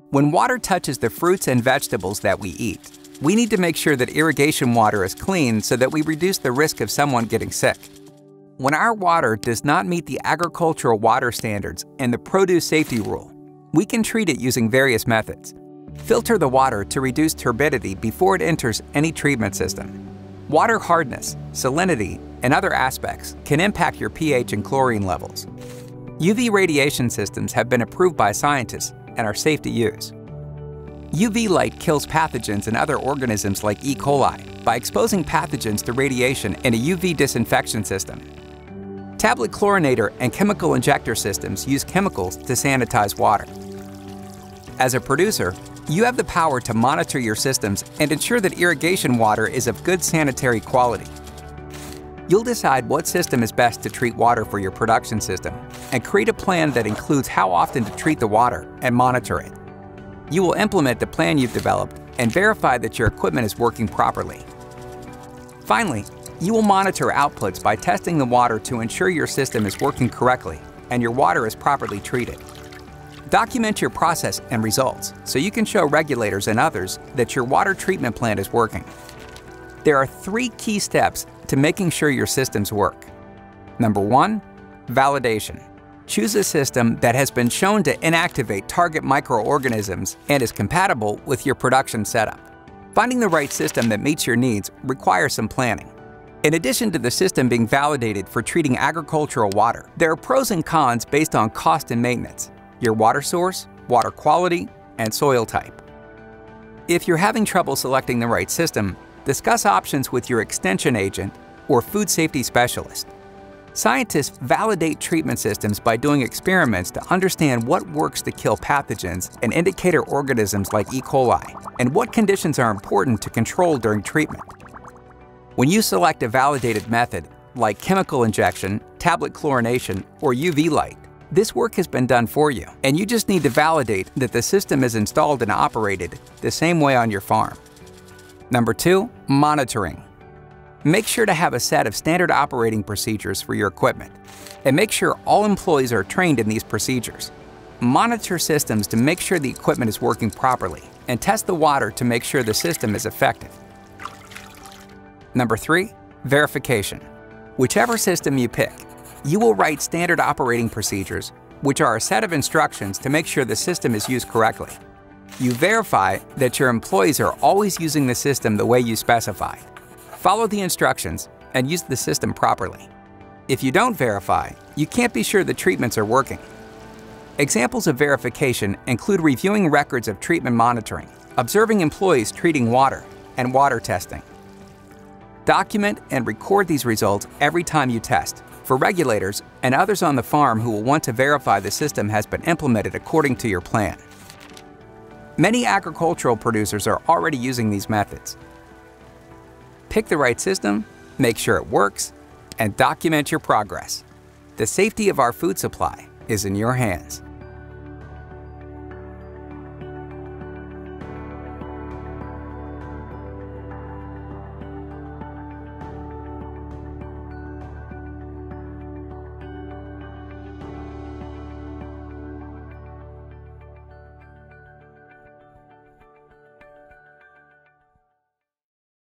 When water touches the fruits and vegetables that we eat, we need to make sure that irrigation water is clean so that we reduce the risk of someone getting sick. When our water does not meet the agricultural water standards and the produce safety rule, we can treat it using various methods. Filter the water to reduce turbidity before it enters any treatment system. Water hardness, salinity, and other aspects can impact your pH and chlorine levels. UV radiation systems have been approved by scientists and are safe to use. UV light kills pathogens and other organisms like E. coli by exposing pathogens to radiation in a UV disinfection system. Tablet chlorinator and chemical injector systems use chemicals to sanitize water. As a producer, you have the power to monitor your systems and ensure that irrigation water is of good sanitary quality. You'll decide what system is best to treat water for your production system and create a plan that includes how often to treat the water and monitor it. You will implement the plan you've developed and verify that your equipment is working properly. Finally, you will monitor outputs by testing the water to ensure your system is working correctly and your water is properly treated. Document your process and results so you can show regulators and others that your water treatment plant is working. There are 3 key steps to making sure your systems work. Number 1, validation. Choose a system that has been shown to inactivate target microorganisms and is compatible with your production setup. Finding the right system that meets your needs requires some planning. In addition to the system being validated for treating agricultural water, there are pros and cons based on cost and maintenance, your water source, water quality, and soil type. If you're having trouble selecting the right system, discuss options with your extension agent or food safety specialist. Scientists validate treatment systems by doing experiments to understand what works to kill pathogens and indicator organisms like E. coli, and what conditions are important to control during treatment. When you select a validated method, like chemical injection, tablet chlorination, or UV light, this work has been done for you, and you just need to validate that the system is installed and operated the same way on your farm. Number 2, monitoring. Make sure to have a set of standard operating procedures for your equipment, and make sure all employees are trained in these procedures. Monitor systems to make sure the equipment is working properly, and test the water to make sure the system is effective. Number 3, verification. Whichever system you pick, you will write standard operating procedures, which are a set of instructions to make sure the system is used correctly. You verify that your employees are always using the system the way you specified. Follow the instructions and use the system properly. If you don't verify, you can't be sure the treatments are working. Examples of verification include reviewing records of treatment monitoring, observing employees treating water, and water testing. Document and record these results every time you test for regulators and others on the farm who will want to verify the system has been implemented according to your plan. Many agricultural producers are already using these methods. Pick the right system, make sure it works, and document your progress. The safety of our food supply is in your hands.